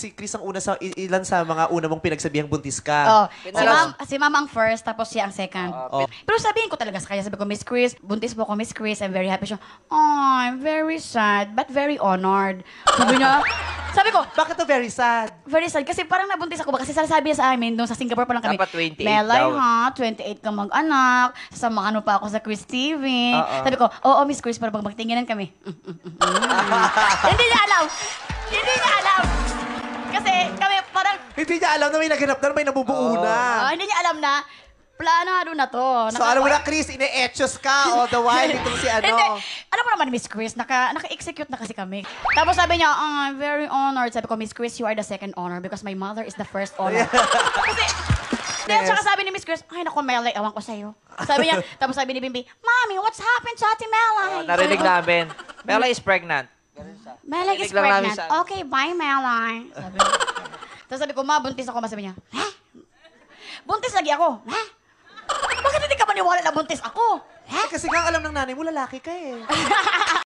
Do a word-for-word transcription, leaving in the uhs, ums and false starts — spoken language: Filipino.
si Chris ang una sa i- ilan sa mga una mong pinagsabihang buntis ka. Oh, si, Pinalas- ma'am, si mama ang first, tapos siya ang second. Oh. Pero sabihin ko talaga sa kanya, sabi ko, Miss Chris, buntis po ako, Miss Chris, I'm very happy. Siya, oh, I'm very sad, but very honored. Sabi niya, sabi ko, Bakit to very sad? very sad, kasi parang nabuntis ako ba? Kasi sabi niya sa amin, doon sa Singapore pa lang kami, Dapat twenty-eight Melay daw. ha, twenty-eight ka mag-anak, sasamahan mo pa ako sa Chris T V. Oo. Sabi ko, oo, Miss Chris, para pag magtinginan kami. Hindi niya alam. Hindi niya alam. Kasi kami parang, Hindi niya alam na may naganap na, may nabubuo na. ah, hindi niya alam na, planado na to. So Naka- alam mo na, Chris, ine-etchos ka all the while itong si ano. Hindi. Alam mo naman, Miss Chris, naka, naka-execute na kasi kami. Tapos sabi niya, "Ah, I'm very honored." Sabi ko, Miss Chris, you are the second honor because my mother is the first honor. Kasi, then, Yes. saka sabi ni Miss Chris, ay, naku, Melay, awan ko sa'yo. Sabi niya, tapos sabi ni Bimbi, Mommy, what's happened to Ate Melay? Oh, narinig Sabi ko, namin. Bella is pregnant. Melay is Narinig lang namin pregnant. sa- Okay, bye, Melay. Sabi ko. Tapos sabi ko, Ma, buntis ako. Sabi niya, ha? Buntis lagi ako. Ha? Bakit hindi ka maniwala na buntis ako? Eh, kasi nga alam ng nanay mo, lalaki ka eh.